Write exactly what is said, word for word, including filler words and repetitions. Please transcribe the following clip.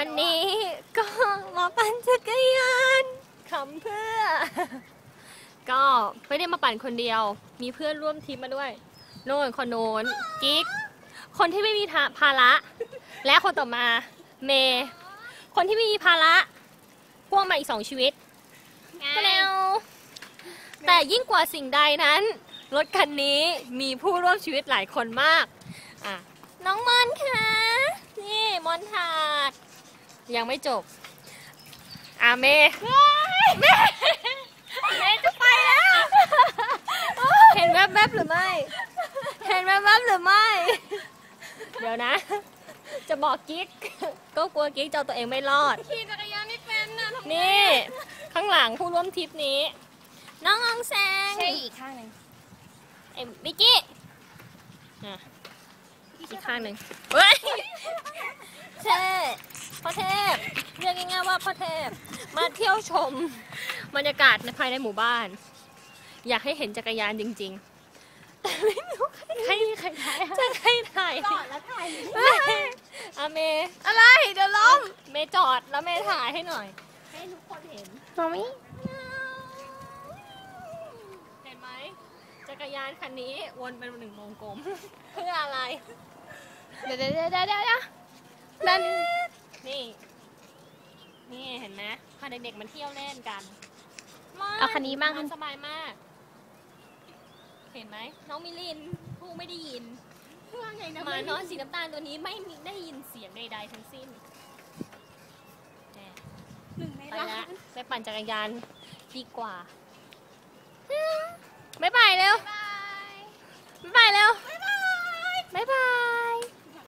วันนี้ก็มาปั่นจักรยานขำเพื่อ ก็ไม่ได้มาปั่นคนเดียวมีเพื่อนร่วมทริปมาด้วยโน่นคนโน้นกิ๊กคนที่ไม่มีภาระและคนต่อมาเมย์คนที่ไม่มีภาระพ่วงมาอีกสองชีวิตแล้วแต่ยิ่งกว่าสิ่งใดนั้นรถคันนี้มีผู้ร่วมชีวิตหลายคนมากอ่ะน้องมอนค่ะนี่มอนถาดยังไม่จบอ่ะเมย์เมย์เมย์จะไปแล้วเห็นแวบๆหรือไม่เห็นแวบๆหรือไม่เดี๋ยวนะจะบอกกิ๊กก็กลัวกิ๊กเจ้าตัวเองไม่รอดขี่จักรยานไม่เป็นนะนี่ข้างหลังผู้ร่วมทริปนี้น้องอองแซงใช่อีกข้างหนึ่งเอ็มบิกกี้อ่ะอีกข้างหนึ่งเฮ้ยเทพพ่อเทพเรียกง่ายๆว่าพ่อเทพมาเที่ยวชมบรรยากาศในภายในหมู่บ้านอยากให้เห็นจักรยานจริงๆแต่ไม่รู้ใครใครถ่ายจะใครถ่ายจอดแล้วถ่ายอะเมย์อะไรเดี๋ยวล้มเมย์จอดแล้วเมย์ถ่ายให้หน่อยให้ทุกคนเห็นมามิเห็นไหมจักรยานคันนี้วนเป็นหนึ่งวงกลมเพื่ออะไรเดี๋ยวเดี๋ยวเดี๋ยวเดี๋ยวเดี๋ยวนั่นนี่นี่เห็นไหมพาเด็กๆมาเที่ยวเล่นกันเอาคันนี้บ้างสบายมากเห็นไหมน้องมิลินผู้ไม่ได้ยินหมาน้อยสีน้ำตาลตัวนี้ไม่ได้ยินเสียงใดๆทั้งสิ้นไปละไปปั่นจักรยานดีกว่าบ๊ายบายเร็วบ๊ายบายเร็วบ๊ายบาย